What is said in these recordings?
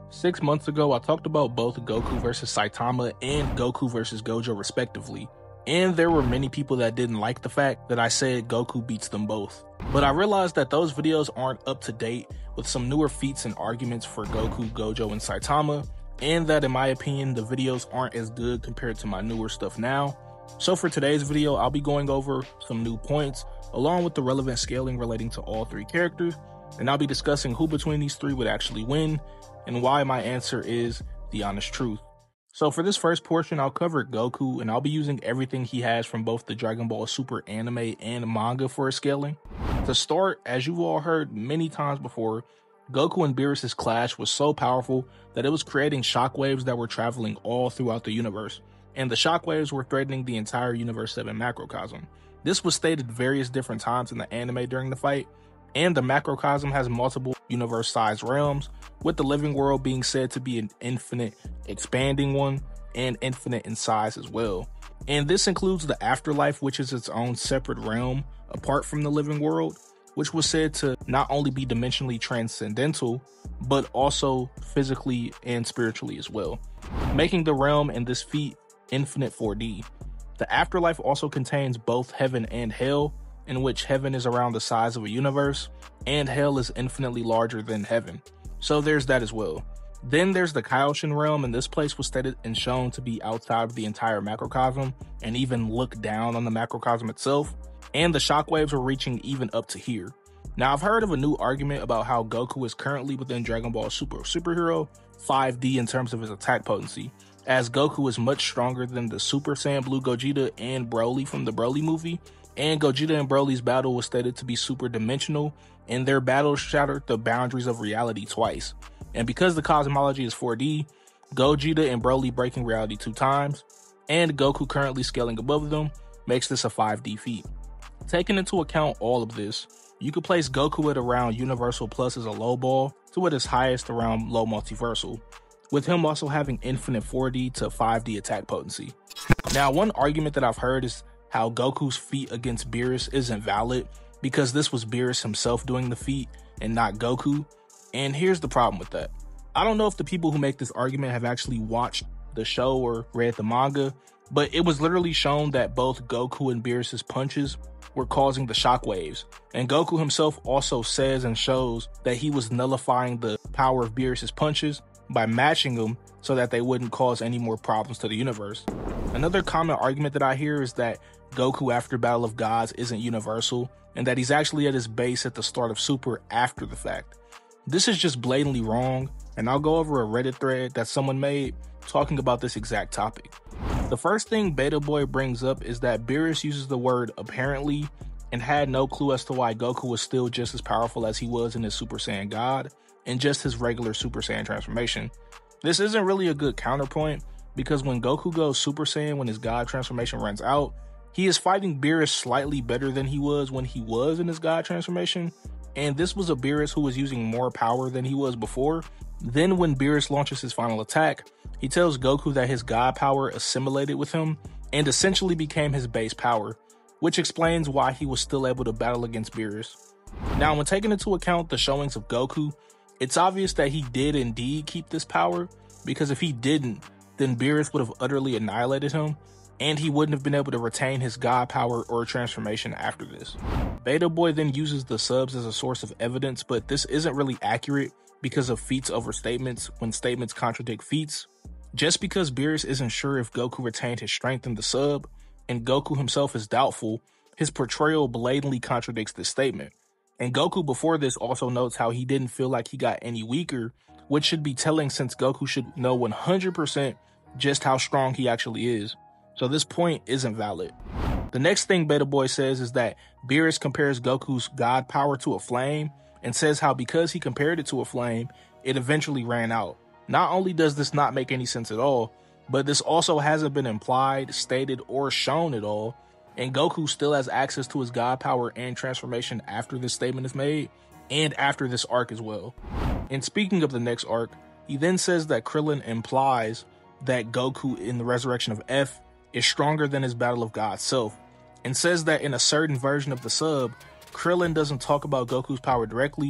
6 months ago, I talked about both Goku vs Saitama and Goku vs Gojo respectively, and there were many people that didn't like the fact that I said Goku beats them both. But I realized that those videos aren't up to date with some newer feats and arguments for Goku, Gojo, and Saitama, and that in my opinion the videos aren't as good compared to my newer stuff now. So for today's video, I'll be going over some new points along with the relevant scaling relating to all three characters, and I'll be discussing who between these three would actually win and why my answer is the honest truth. So for this first portion, I'll cover Goku, and I'll be using everything he has from both the Dragon Ball Super anime and manga for his scaling. To start, as you've all heard many times before, Goku and Beerus' clash was so powerful that it was creating shockwaves that were traveling all throughout the universe, and the shockwaves were threatening the entire Universe 7 macrocosm. This was stated various different times in the anime during the fight, and the macrocosm has multiple universe-sized realms, with the living world being said to be an infinite expanding one and infinite in size as well. And this includes the afterlife, which is its own separate realm apart from the living world, which was said to not only be dimensionally transcendental, but also physically and spiritually as well, making the realm and this feat infinite 4D. The afterlife also contains both heaven and hell, in which heaven is around the size of a universe, and hell is infinitely larger than heaven. So there's that as well. Then there's the Kaioshin realm, and this place was stated and shown to be outside of the entire macrocosm, and even look down on the macrocosm itself, and the shockwaves were reaching even up to here. Now I've heard of a new argument about how Goku is currently within Dragon Ball Superhero 5D in terms of his attack potency, as Goku is much stronger than the Super Saiyan Blue Gogeta and Broly from the Broly movie, and Gogeta and Broly's battle was stated to be super dimensional, and their battle shattered the boundaries of reality twice. And because the cosmology is 4D, Gogeta and Broly breaking reality 2 times, and Goku currently scaling above them, makes this a 5D feat. Taking into account all of this, you could place Goku at around Universal Plus as a low ball, to at its highest around low multiversal, with him also having infinite 4D to 5D attack potency. Now, one argument that I've heard is how Goku's feat against Beerus isn't valid because this was Beerus himself doing the feat and not Goku, and here's the problem with that. I don't know if the people who make this argument have actually watched the show or read the manga, but it was literally shown that both Goku and Beerus' punches were causing the shockwaves, and Goku himself also says and shows that he was nullifying the power of Beerus' punches by matching them so that they wouldn't cause any more problems to the universe. Another common argument that I hear is that Goku after Battle of Gods isn't universal, and that he's actually at his base at the start of Super after the fact. This is just blatantly wrong, and I'll go over a Reddit thread that someone made talking about this exact topic. The first thing Beta Boy brings up is that Beerus uses the word apparently and had no clue as to why Goku was still just as powerful as he was in his Super Saiyan God and just his regular Super Saiyan transformation. This isn't really a good counterpoint because when Goku goes Super Saiyan when his God transformation runs out, he is fighting Beerus slightly better than he was when he was in his God transformation, and this was a Beerus who was using more power than he was before. Then when Beerus launches his final attack, he tells Goku that his God power assimilated with him and essentially became his base power, which explains why he was still able to battle against Beerus. Now, when taking into account the showings of Goku, it's obvious that he did indeed keep this power, because if he didn't, then Beerus would have utterly annihilated him, and he wouldn't have been able to retain his God power or transformation after this. Beta Boy then uses the subs as a source of evidence, but this isn't really accurate because of feats over statements when statements contradict feats. Just because Beerus isn't sure if Goku retained his strength in the sub, and Goku himself is doubtful, his portrayal blatantly contradicts this statement. And Goku before this also notes how he didn't feel like he got any weaker, which should be telling since Goku should know 100% just how strong he actually is. So this point isn't valid. The next thing Beta Boy says is that Beerus compares Goku's God power to a flame and says how because he compared it to a flame, it eventually ran out. Not only does this not make any sense at all, but this also hasn't been implied, stated, or shown at all, and Goku still has access to his God power and transformation after this statement is made, and after this arc as well. And speaking of the next arc, he then says that Krillin implies that Goku in the Resurrection of F is stronger than his Battle of God self, and says that in a certain version of the sub, Krillin doesn't talk about Goku's power directly,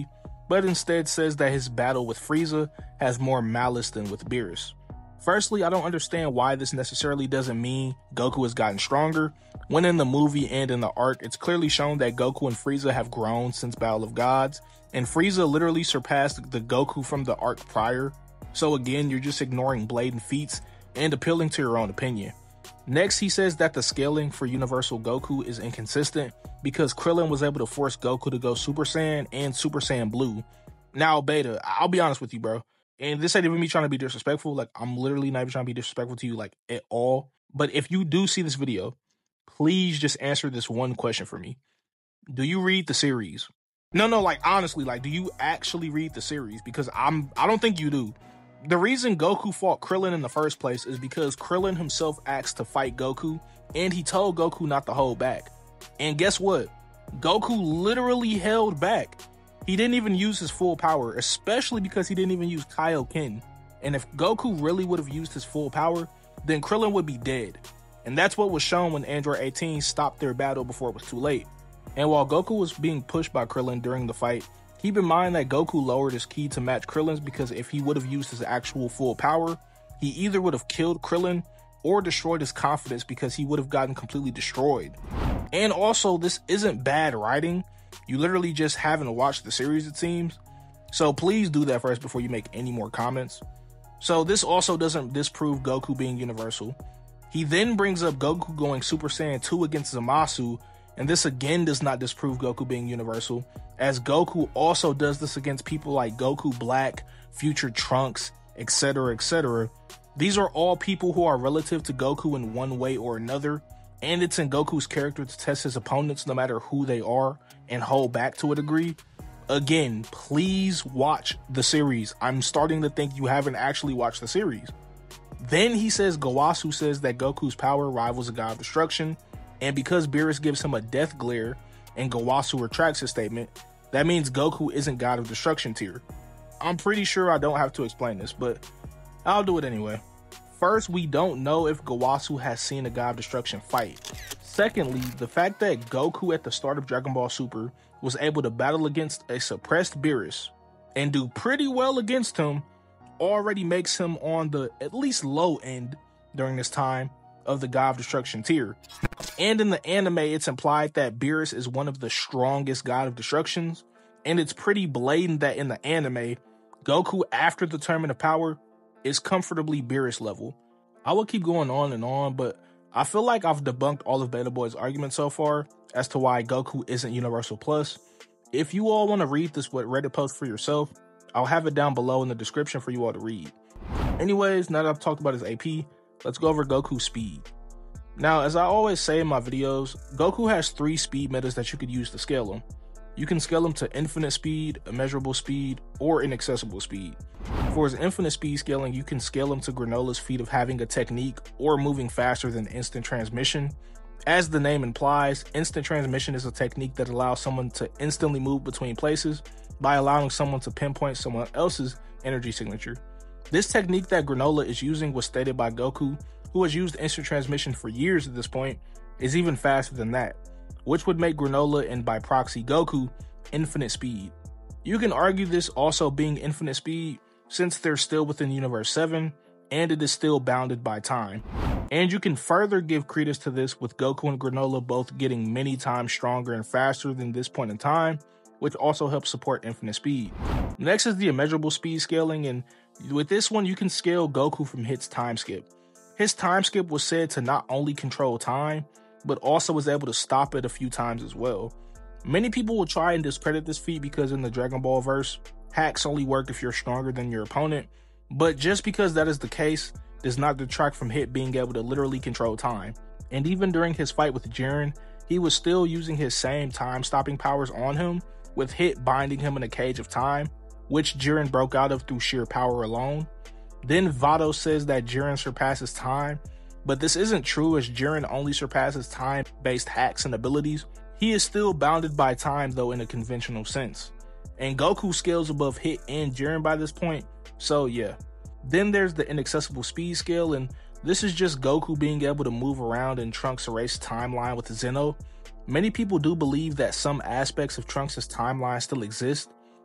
but instead says that his battle with Frieza has more malice than with Beerus. Firstly, I don't understand why this necessarily doesn't mean Goku has gotten stronger, when in the movie and in the arc, it's clearly shown that Goku and Frieza have grown since Battle of Gods, and Frieza literally surpassed the Goku from the arc prior. So again, you're just ignoring blatant feats and appealing to your own opinion. Next, he says that the scaling for Universal Goku is inconsistent because Krillin was able to force Goku to go Super Saiyan and Super Saiyan Blue. Now, Beta, I'll be honest with you, bro. And this ain't even me trying to be disrespectful. Like, I'm literally not even trying to be disrespectful to you, like, at all. But if you do see this video, please just answer this one question for me. Do you read the series? No, like, honestly, like, do you actually read the series? Because I don't think you do. The reason Goku fought Krillin in the first place is because Krillin himself asked to fight Goku, and he told Goku not to hold back. And guess what? Goku literally held back. He didn't even use his full power, especially because he didn't even use Kaioken. And if Goku really would have used his full power, then Krillin would be dead. And that's what was shown when Android 18 stopped their battle before it was too late. And while Goku was being pushed by Krillin during the fight, keep in mind that Goku lowered his ki to match Krillin's because if he would have used his actual full power, he either would have killed Krillin or destroyed his confidence because he would have gotten completely destroyed. And also, this isn't bad writing. You literally just haven't watched the series, it seems. So please do that first before you make any more comments. So this also doesn't disprove Goku being universal. He then brings up Goku going Super Saiyan 2 against Zamasu, and this again does not disprove Goku being universal, as Goku also does this against people like Goku Black, Future Trunks, etc, etc. These are all people who are relative to Goku in one way or another, and it's in Goku's character to test his opponents no matter who they are and hold back to a degree. Again, please watch the series. I'm starting to think you haven't actually watched the series. Then he says Gowasu says that Goku's power rivals a god of destruction, and because Beerus gives him a death glare and Gowasu retracts his statement, that means Goku isn't god of destruction tier. I'm pretty sure I don't have to explain this, but I'll do it anyway. First, we don't know if Gowasu has seen a god of destruction fight. Secondly, the fact that Goku at the start of Dragon Ball Super was able to battle against a suppressed Beerus and do pretty well against him already makes him on the at least low end during this time of the God of Destruction tier. And in the anime, it's implied that Beerus is one of the strongest God of Destructions, and it's pretty blatant that in the anime, Goku after the Tournament of Power is comfortably Beerus level. I will keep going on and on, but I feel like I've debunked all of Beta Boy's arguments so far as to why Goku isn't Universal Plus. If you all want to read this Reddit post for yourself, I'll have it down below in the description for you all to read. Anyways, now that I've talked about his AP, let's go over Goku's speed. Now, as I always say in my videos, Goku has 3 speed metas that you could use to scale him. You can scale him to infinite speed, immeasurable speed, or inaccessible speed. For his infinite speed scaling, you can scale him to Granola's feat of having a technique or moving faster than instant transmission. As the name implies, instant transmission is a technique that allows someone to instantly move between places by allowing someone to pinpoint someone else's energy signature. This technique that Granola is using was stated by Goku, who has used instant transmission for years at this point, is even faster than that, which would make Granola and by proxy Goku infinite speed. You can argue this also being infinite speed since they're still within Universe 7 and it is still bounded by time. And you can further give credence to this with Goku and Granola both getting many times stronger and faster than this point in time, which also helps support infinite speed. Next is the immeasurable speed scaling, and with this one you can scale Goku from Hit's time skip. His time skip was said to not only control time, but also was able to stop it a few times as well. Many people will try and discredit this feat because in the Dragon Ball verse, hacks only work if you're stronger than your opponent, but just because that is the case does not detract from Hit being able to literally control time. And even during his fight with Jiren, he was still using his same time stopping powers on him, with Hit binding him in a cage of time, which Jiren broke out of through sheer power alone. Then Vado says that Jiren surpasses time, but this isn't true as Jiren only surpasses time-based hacks and abilities. He is still bounded by time though in a conventional sense. And Goku scales above Hit and Jiren by this point, so yeah. Then there's the inaccessible speed scale, and this is just Goku being able to move around in Trunks' erased timeline with Zeno. Many people do believe that some aspects of Trunks' timeline still exist,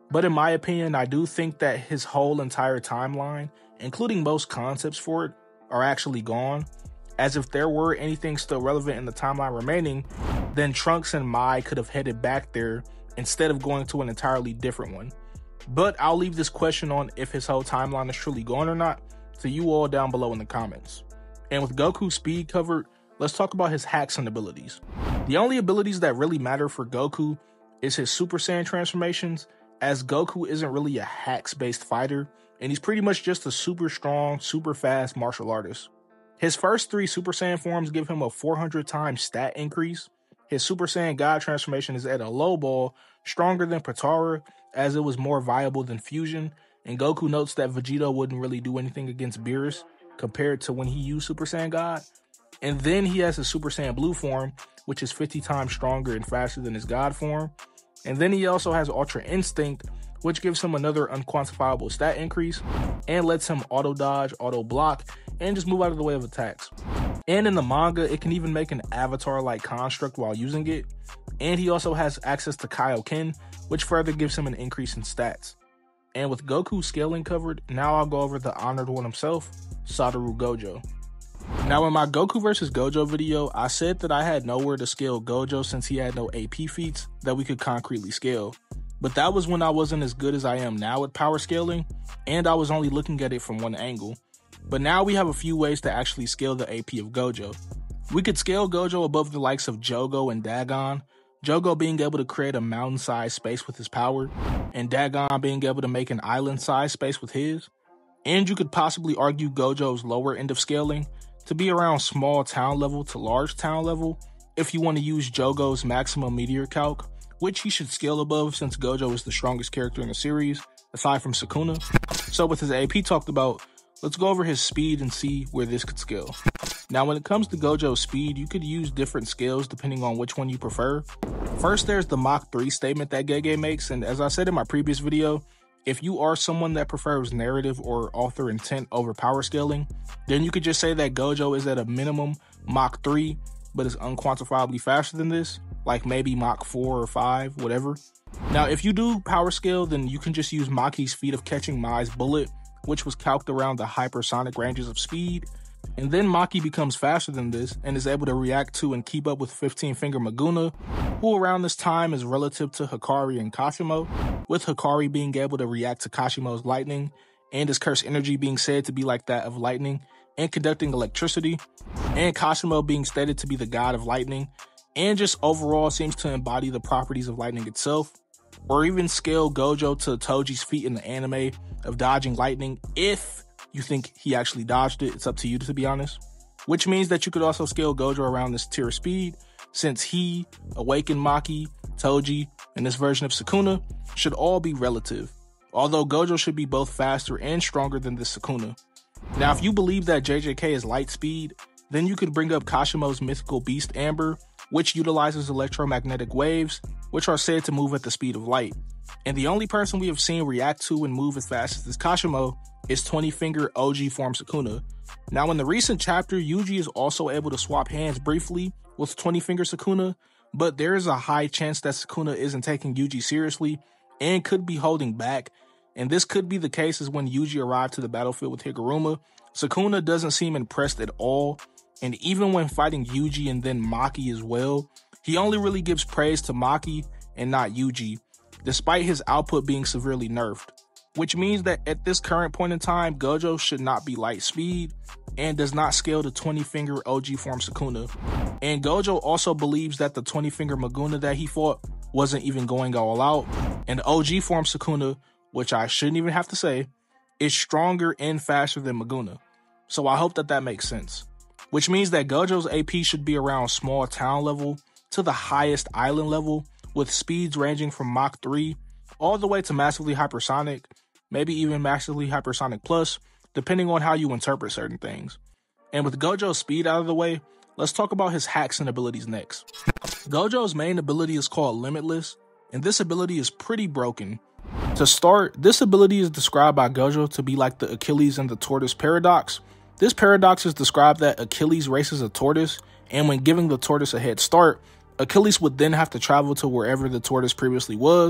But in my opinion, I do think that his whole entire timeline, including most concepts for it, are actually gone. As if there were anything still relevant in the timeline remaining, then Trunks and Mai could have headed back there instead of going to an entirely different one. But I'll leave this question on if his whole timeline is truly gone or not to you all down below in the comments. And with Goku's speed covered, let's talk about his hacks and abilities. The only abilities that really matter for Goku is his Super Saiyan transformations, as Goku isn't really a hacks-based fighter, and he's pretty much just a super strong, super fast martial artist. His first 3 Super Saiyan forms give him a 400 times stat increase. His Super Saiyan God transformation is at a low ball, stronger than Potara, as it was more viable than Fusion, and Goku notes that Vegeta wouldn't really do anything against Beerus compared to when he used Super Saiyan God. And then he has his Super Saiyan Blue form, which is 50 times stronger and faster than his God form. And then he also has Ultra Instinct, which gives him another unquantifiable stat increase and lets him auto dodge, auto block, and just move out of the way of attacks. And in the manga, it can even make an avatar-like construct while using it. And he also has access to Kaioken, which further gives him an increase in stats. And with Goku scaling covered, now I'll go over the honored one himself, Satoru Gojo. Now in my Goku vs Gojo video, I said that I had nowhere to scale Gojo since he had no AP feats that we could concretely scale. But that was when I wasn't as good as I am now at power scaling, and I was only looking at it from one angle. But now we have a few ways to actually scale the AP of Gojo. We could scale Gojo above the likes of Jogo and Dagon, Jogo being able to create a mountain-sized space with his power, and Dagon being able to make an island-sized space with his. And you could possibly argue Gojo's lower end of scaling to be around small town level to large town level if you want to use Jogo's maximum meteor calc, which he should scale above since Gojo is the strongest character in the series, aside from Sukuna. So with his AP talked about, let's go over his speed and see where this could scale. Now when it comes to Gojo's speed, you could use different scales depending on which one you prefer. First, there's the Mach 3 statement that Gege makes, and as I said in my previous video, if you are someone that prefers narrative or author intent over power scaling, then you could just say that Gojo is at a minimum Mach 3, but is unquantifiably faster than this, like maybe Mach 4 or 5, whatever. Now, if you do power scale, then you can just use Maki's feat of catching Mai's bullet, which was calced around the hypersonic ranges of speed, and then Maki becomes faster than this and is able to react to and keep up with 15-finger Maguna, who around this time is relative to Hikari and Kashimo, with Hikari being able to react to Kashimo's lightning, and his curse energy being said to be like that of lightning and conducting electricity, and Kashimo being stated to be the god of lightning, and just overall seems to embody the properties of lightning itself. Or even scale Gojo to Toji's feat in the anime of dodging lightning if you think he actually dodged it. It's up to you, to be honest. Which means that you could also scale Gojo around this tier of speed, since he, Awakened Maki, Toji, and this version of Sukuna should all be relative, although Gojo should be both faster and stronger than this Sukuna. Now if you believe that JJK is light speed, then you could bring up Kashimo's mythical beast Amber, which utilizes electromagnetic waves, which are said to move at the speed of light. And the only person we have seen react to and move as fast as this Kashimo is 20-finger OG form Sukuna. Now in the recent chapter, Yuji is also able to swap hands briefly with 20-finger Sukuna, but there is a high chance that Sukuna isn't taking Yuji seriously and could be holding back, and this could be the case as when Yuji arrived to the battlefield with Higuruma, Sukuna doesn't seem impressed at all, and even when fighting Yuji and then Maki as well, he only really gives praise to Maki and not Yuji, despite his output being severely nerfed. Which means that at this current point in time, Gojo should not be light speed and does not scale to 20-finger OG form Sukuna. And Gojo also believes that the 20-finger Maguna that he fought wasn't even going all out, and OG form Sukuna, which I shouldn't even have to say, is stronger and faster than Maguna. So I hope that that makes sense. Which means that Gojo's AP should be around small town level to the highest island level, with speeds ranging from Mach 3 all the way to massively hypersonic, maybe even massively hypersonic plus, depending on how you interpret certain things. And with Gojo's speed out of the way, let's talk about his hacks and abilities next. Gojo's main ability is called Limitless, and this ability is pretty broken. To start, this ability is described by Gojo to be like the Achilles and the tortoise paradox. This paradox is described that Achilles races a tortoise, and when giving the tortoise a head start, Achilles would then have to travel to wherever the tortoise previously was,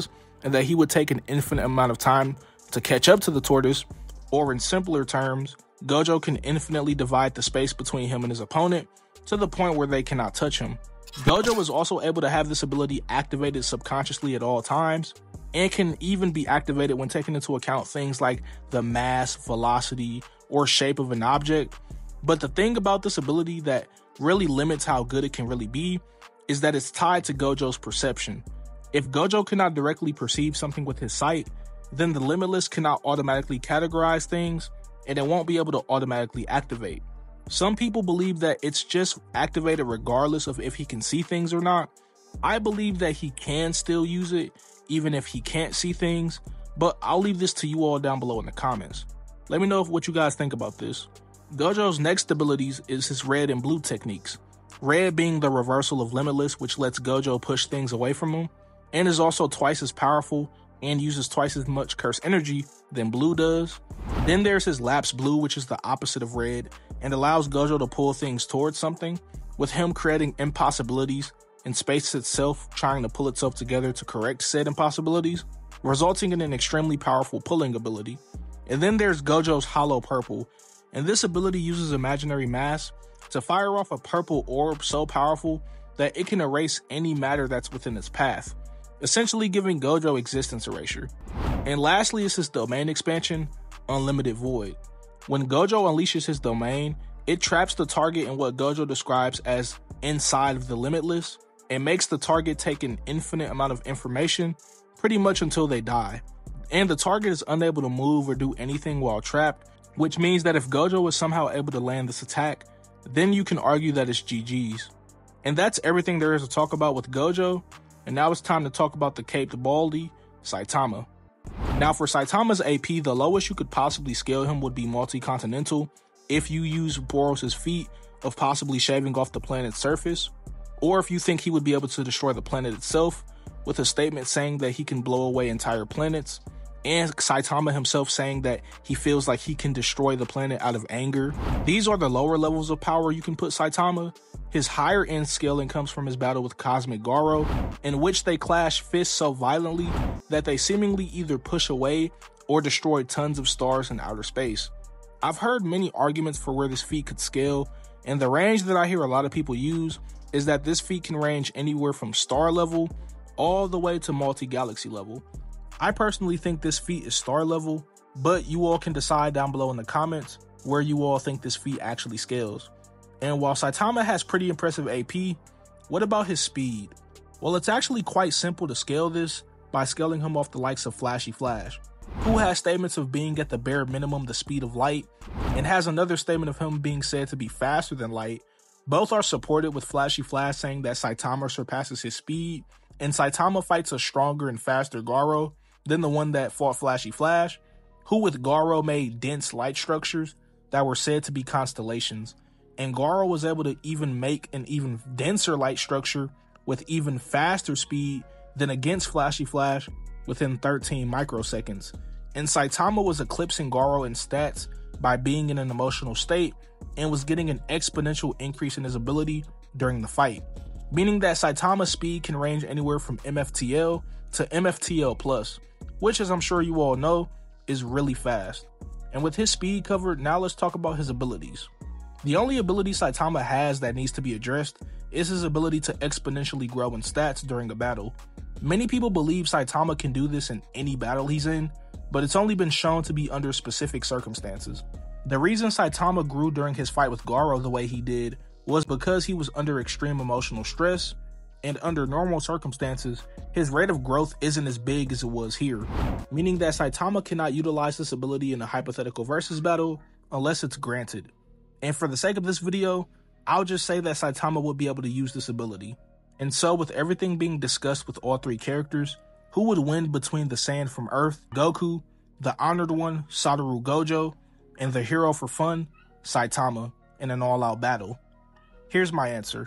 and that he would take an infinite amount of time to catch up to the tortoise, or in simpler terms, Gojo can infinitely divide the space between him and his opponent to the point where they cannot touch him. Gojo is also able to have this ability activated subconsciously at all times, and can even be activated when taking into account things like the mass, velocity, or shape of an object. But the thing about this ability that really limits how good it can really be is that it's tied to Gojo's perception. If Gojo cannot directly perceive something with his sight, then the Limitless cannot automatically categorize things, and it won't be able to automatically activate. Some people believe that it's just activated regardless of if he can see things or not. I believe that he can still use it even if he can't see things, but I'll leave this to you all down below in the comments. Let me know what you guys think about this. Gojo's next abilities is his red and blue techniques. Red being the reversal of Limitless, which lets Gojo push things away from him, and is also twice as powerful and uses twice as much curse energy than blue does. Then there's his lapse blue, which is the opposite of red and allows Gojo to pull things towards something, with him creating impossibilities and space itself trying to pull itself together to correct said impossibilities, resulting in an extremely powerful pulling ability. And then there's Gojo's hollow purple, and this ability uses imaginary mass to fire off a purple orb so powerful that it can erase any matter that's within its path, essentially giving Gojo existence erasure. And lastly is his domain expansion, Unlimited Void. When Gojo unleashes his domain, it traps the target in what Gojo describes as inside of the Limitless, and makes the target take an infinite amount of information pretty much until they die. And the target is unable to move or do anything while trapped, which means that if Gojo was somehow able to land this attack, then you can argue that it's GG's. And that's everything there is to talk about with Gojo, and now it's time to talk about the caped baldy, Saitama. Now for Saitama's AP, the lowest you could possibly scale him would be multi-continental if you use Boros' feat of possibly shaving off the planet's surface, or if you think he would be able to destroy the planet itself, with a statement saying that he can blow away entire planets, and Saitama himself saying that he feels like he can destroy the planet out of anger. These are the lower levels of power you can put Saitama. His higher end scaling comes from his battle with Cosmic Garo, in which they clash fists so violently that they seemingly either push away or destroy tons of stars in outer space. I've heard many arguments for where this feat could scale, and the range that I hear a lot of people use is that this feat can range anywhere from star level all the way to multi-galaxy level. I personally think this feat is star level, but you all can decide down below in the comments where you all think this feat actually scales. And while Saitama has pretty impressive AP, what about his speed? Well, it's actually quite simple to scale this by scaling him off the likes of Flashy Flash, who has statements of being at the bare minimum the speed of light, and has another statement of him being said to be faster than light. Both are supported with Flashy Flash saying that Saitama surpasses his speed, and Saitama fights a stronger and faster Garo than the one that fought Flashy Flash, who with Garo made dense light structures that were said to be constellations, and Garo was able to even make an even denser light structure with even faster speed than against Flashy Flash within 13 microseconds. And Saitama was eclipsing Garo in stats by being in an emotional state and was getting an exponential increase in his ability during the fight, meaning that Saitama's speed can range anywhere from MFTL to MFTL plus, which, as I'm sure you all know, is really fast. And with his speed covered, now let's talk about his abilities. The only ability Saitama has that needs to be addressed is his ability to exponentially grow in stats during a battle. Many people believe Saitama can do this in any battle he's in, but it's only been shown to be under specific circumstances. The reason Saitama grew during his fight with Garo the way he did was because he was under extreme emotional stress, and under normal circumstances, his rate of growth isn't as big as it was here, meaning that Saitama cannot utilize this ability in a hypothetical versus battle unless it's granted. And for the sake of this video, I'll just say that Saitama would be able to use this ability. And so with everything being discussed with all three characters, who would win between the Sand from Earth, Goku, the Honored One, Satoru Gojo, and the hero for fun, Saitama, in an all-out battle? Here's my answer.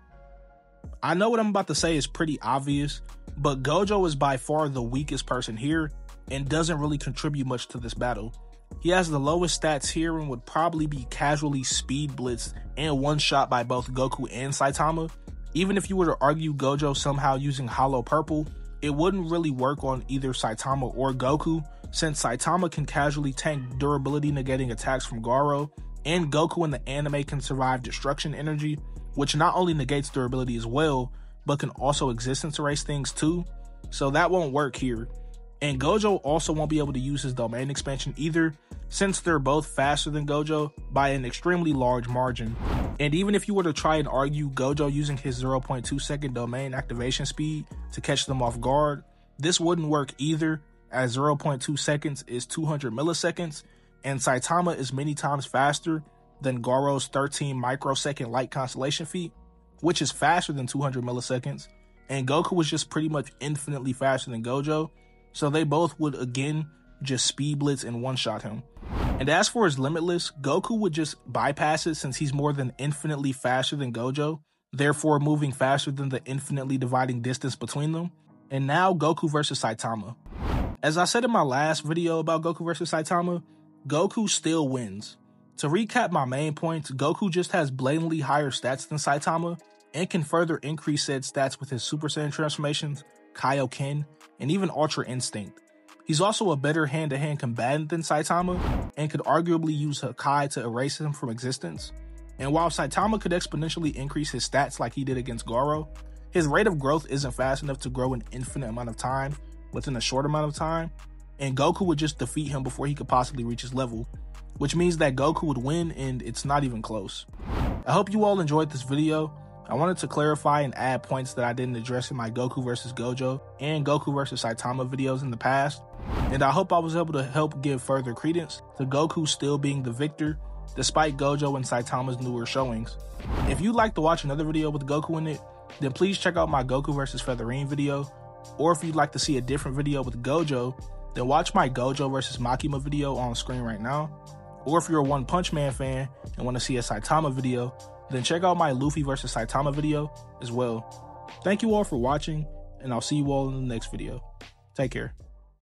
I know what I'm about to say is pretty obvious, but Gojo is by far the weakest person here and doesn't really contribute much to this battle. He has the lowest stats here and would probably be casually speed blitzed and one-shot by both Goku and Saitama. Even if you were to argue Gojo somehow using Hollow Purple, it wouldn't really work on either Saitama or Goku, since Saitama can casually tank durability negating attacks from Garo, and Goku in the anime can survive destruction energy, which not only negates durability as well, but can also existence erase things too, so that won't work here. And Gojo also won't be able to use his domain expansion either, since they're both faster than Gojo by an extremely large margin. And even if you were to try and argue Gojo using his 0.2 second domain activation speed to catch them off guard, this wouldn't work either, as 0.2 seconds is 200 milliseconds, and Saitama is many times faster than Garo's 13 microsecond light constellation feat, which is faster than 200 milliseconds, and Goku was just pretty much infinitely faster than Gojo, so they both would again just speed blitz and one-shot him. And as for his limitless, Goku would just bypass it since he's more than infinitely faster than Gojo, therefore moving faster than the infinitely dividing distance between them. And now Goku versus Saitama. As I said in my last video about Goku versus Saitama, Goku still wins. To recap my main points, Goku just has blatantly higher stats than Saitama, and can further increase said stats with his Super Saiyan transformations, Kaioken, and even Ultra Instinct. He's also a better hand-to-hand combatant than Saitama, and could arguably use Hakai to erase him from existence. And while Saitama could exponentially increase his stats like he did against Garo, his rate of growth isn't fast enough to grow an infinite amount of time within a short amount of time, and Goku would just defeat him before he could possibly reach his level, which means that Goku would win, and it's not even close. I hope you all enjoyed this video. I wanted to clarify and add points that I didn't address in my Goku vs. Gojo and Goku vs. Saitama videos in the past, and I hope I was able to help give further credence to Goku still being the victor, despite Gojo and Saitama's newer showings. If you'd like to watch another video with Goku in it, then please check out my Goku vs. Featherine video, or if you'd like to see a different video with Gojo, then watch my Gojo vs. Makima video on screen right now, or if you're a One Punch Man fan and want to see a Saitama video, then check out my Luffy vs. Saitama video as well. Thank you all for watching, and I'll see you all in the next video. Take care.